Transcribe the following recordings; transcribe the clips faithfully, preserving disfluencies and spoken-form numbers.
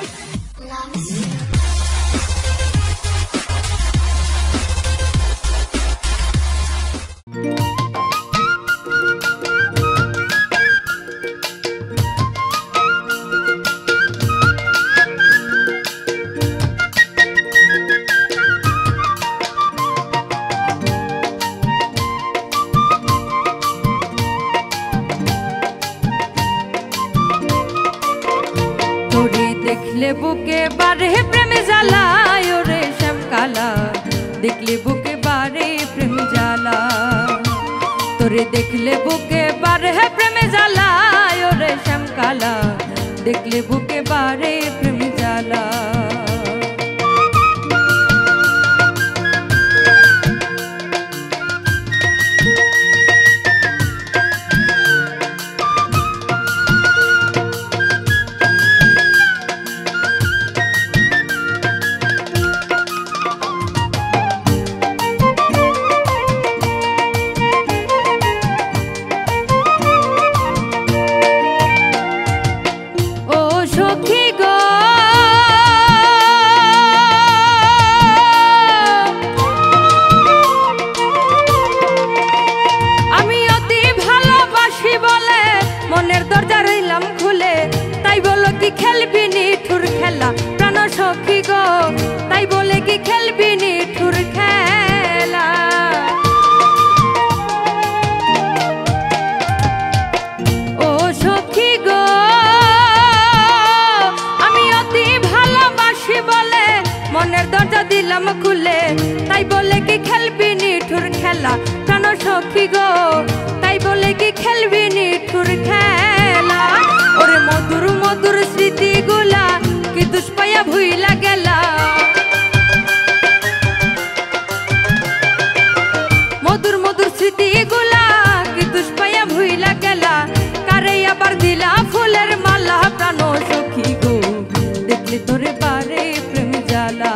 देखले बुके बारे प्रेम जाला यो रेशम काला देखले बुके बारे प्रेम जाला तोरे देखले बुके बारे प्रेम जाला यो रेशम काला देखले बुके बारे प्रेम जाला खुले ताई बोले कि खेलबी निठुर खेला प्राण सखी गो ताई बोले कि खेलबी निठुर खेला ओरे मधुर मधुर स्मृति गुला कि दुष्पाया भुइला गेला मधुर मधुर स्मृति गुला कि दुष्पाया भुइला गेला कारे आबार दिला फुलेर माला प्राण सखी गो देखले तोरे बारे प्रेम जाला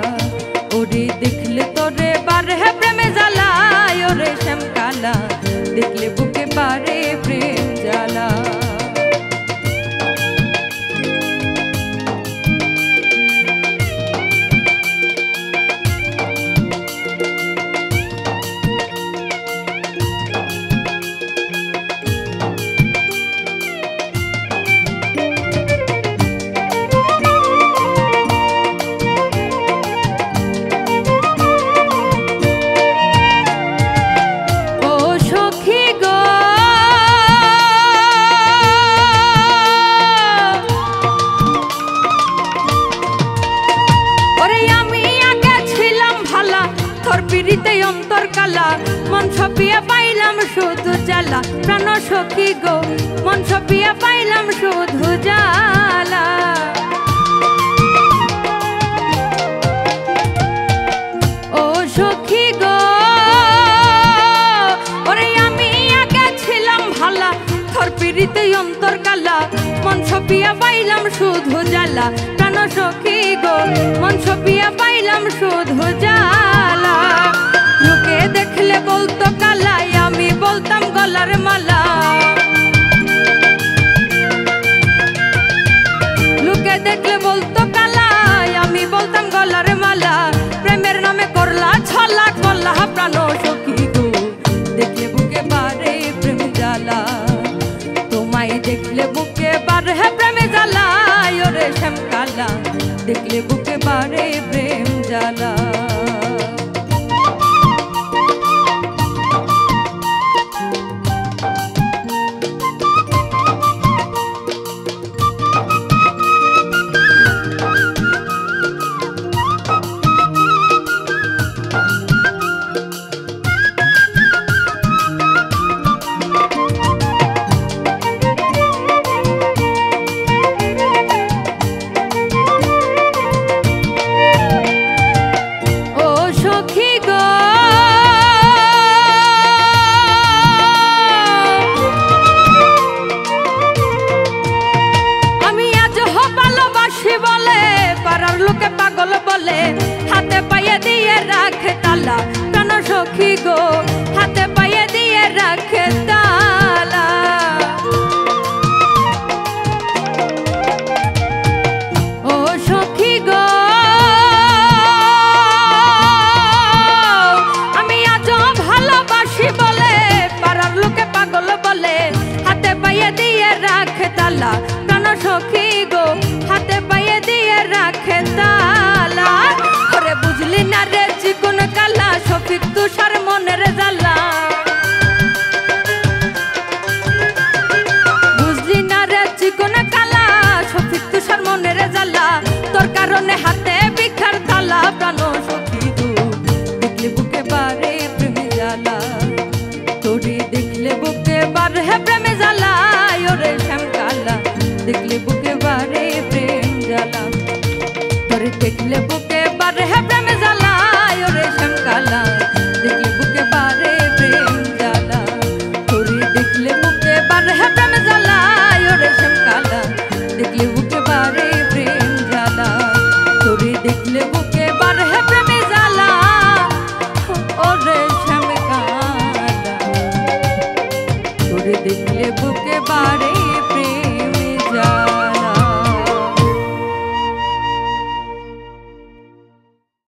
देखले तोरे बारे प्रेम जाला यो रेशम काला देखले बुके बारे प्रेम जाला मन छपिया पाइलाम शुधु जाला प्राण सखी गो मन छपिया पाइलाम शुधु जाला ओ सखी गो ओरे आमी आगे छिलाम भाला तोर पिरिते अंतर काला मन छपिया पाइलाम शुधु जाला प्राण सखी गो मन छपिया पाइलाम शुधु जाला लोके देखले बोलतो काला आमी बोलताम गलार माला लोके देखले बोलतो काला आमी बोलताम गलार माला प्रेमेर नामे करला छला कल्ला प्राण सखी गो देखले बुके बारे प्रेम जाला तोमाय देखले बुके बारे प्रेम जाला यो रेशम काला देखले बुके बारे प्रेम जाला हाथे पाए दिए राखे ताला प्राण सखी गो हाथे पाए दिए राखे ताला ओ सखी गो हाथे पाये दिए राखे ताला ओरे बुझली ना रे चिकन काला शफिक तुषार मनेर জ্বালা बुझली ना रे चिकन काला शफिक तुषार मनेर জ্বালা তোর কারণে হাতে বিখার তালা প্রাণ সখী গো দেখলে বুকে বারে প্রেমে জ্বালা তোরে দেখলে বুকে বারে প্রেমে জ্বালা ওরে শ্যাম কালা দেখলে বুকে বারে প্রেম জ্বালা তোরে দেখলে বুকে বারে প্রেমে জ্বালা ওরে শ্যাম কালা দেখলে বুকে বারে প্রেম জ্বালা তোরে দেখলে বুকে বারে প্রেমে জ্বালা ওরে শ্যাম কালা দেখলে বুকে বারে প্রেম জ্বালা তোরে দেখলে বুকে বারে প্রেমে জ্বালা ওরে শ্যাম কালা তোরে দেখলে বুকে বারে